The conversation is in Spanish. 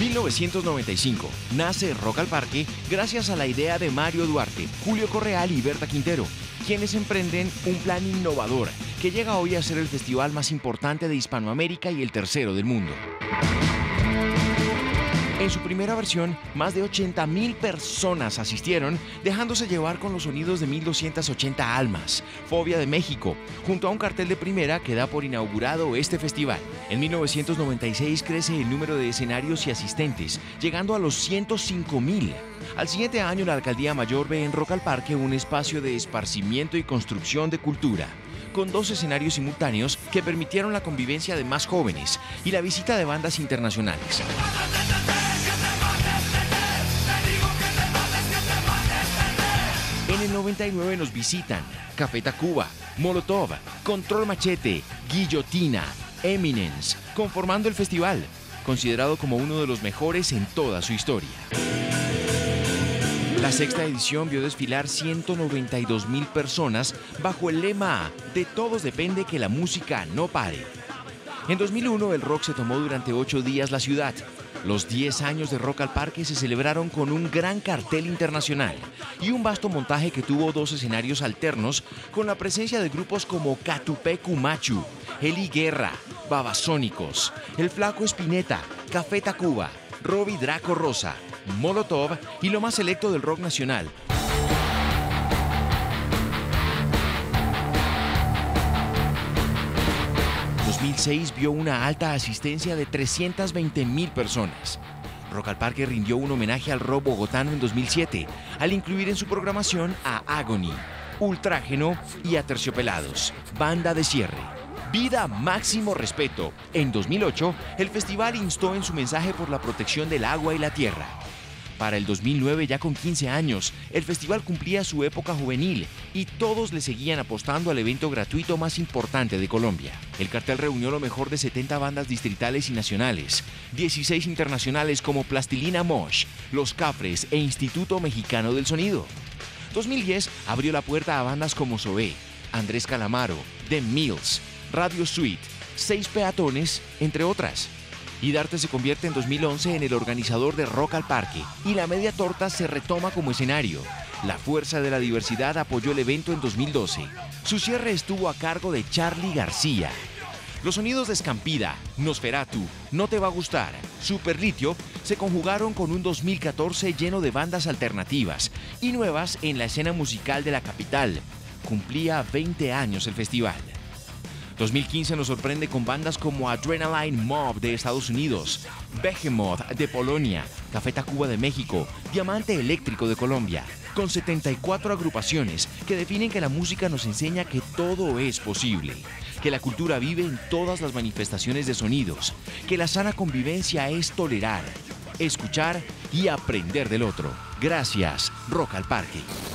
1995. Nace Rock al Parque gracias a la idea de Mario Duarte, Julio Correal y Berta Quintero, quienes emprenden un plan innovador que llega hoy a ser el festival más importante de Hispanoamérica y el tercero del mundo. En su primera versión, más de 80,000 personas asistieron, dejándose llevar con los sonidos de 1280 almas, Fobia de México, junto a un cartel de primera que da por inaugurado este festival. En 1996 crece el número de escenarios y asistentes, llegando a los 105,000. Al siguiente año, la Alcaldía Mayor ve en Rock al Parque un espacio de esparcimiento y construcción de cultura, con 2 escenarios simultáneos que permitieron la convivencia de más jóvenes y la visita de bandas internacionales. En el 99 nos visitan Café Tacuba, Molotov, Control Machete, Guillotina, Eminence, conformando el festival, considerado como uno de los mejores en toda su historia. La sexta edición vio desfilar 192,000 personas bajo el lema "De todos depende que la música no pare". En 2001 el rock se tomó durante 8 días la ciudad. Los 10 años de Rock al Parque se celebraron con un gran cartel internacional y un vasto montaje que tuvo 2 escenarios alternos con la presencia de grupos como Catupecu Machu, Eli Guerra, Babasónicos, El Flaco Espineta, Café Tacuba, Robbie Draco Rosa, Molotov y lo más selecto del rock nacional. En 2006 vio una alta asistencia de 320,000 personas. Rock al Parque rindió un homenaje al rock bogotano en 2007, al incluir en su programación a Agony, Ultrágeno y Aterciopelados, banda de cierre. Vida, máximo respeto. En 2008, el festival instó en su mensaje por la protección del agua y la tierra. Para el 2009, ya con 15 años, el festival cumplía su época juvenil y todos le seguían apostando al evento gratuito más importante de Colombia. El cartel reunió lo mejor de 70 bandas distritales y nacionales, 16 internacionales como Plastilina Mosh, Los Cafres e Instituto Mexicano del Sonido. 2010 abrió la puerta a bandas como Zoé, Andrés Calamaro, The Mills, Radio Suite, 6 Peatones, entre otras. Y Darte se convierte en 2011 en el organizador de Rock al Parque y la Media Torta se retoma como escenario. La Fuerza de la Diversidad apoyó el evento en 2012. Su cierre estuvo a cargo de Charly García. Los sonidos de Escampida, Nosferatu, No Te Va a Gustar, Superlitio se conjugaron con un 2014 lleno de bandas alternativas y nuevas en la escena musical de la capital. Cumplía 20 años el festival. 2015 nos sorprende con bandas como Adrenaline Mob de Estados Unidos, Behemoth de Polonia, Café Tacuba de México, Diamante Eléctrico de Colombia, con 74 agrupaciones que definen que la música nos enseña que todo es posible, que la cultura vive en todas las manifestaciones de sonidos, que la sana convivencia es tolerar, escuchar y aprender del otro. Gracias, Rock al Parque.